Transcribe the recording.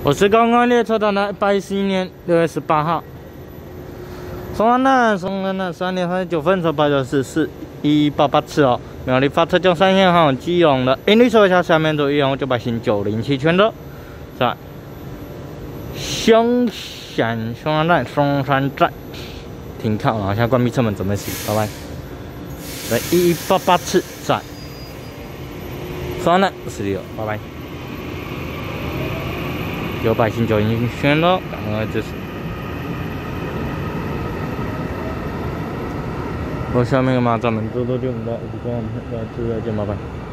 我是刚刚列车长的111年6月18号。松安南3点39分车8944188次哦。苗栗发车将3线号基隆的音律手下下面左1号900行907圈的，在香山松安站松山站停靠，然后现在关闭车门准备驶，拜拜。在1188次在松安站16，拜拜。900行907圈咯，感恩支持。我下面个马咱们多多对我们的，我们下次再见，拜拜。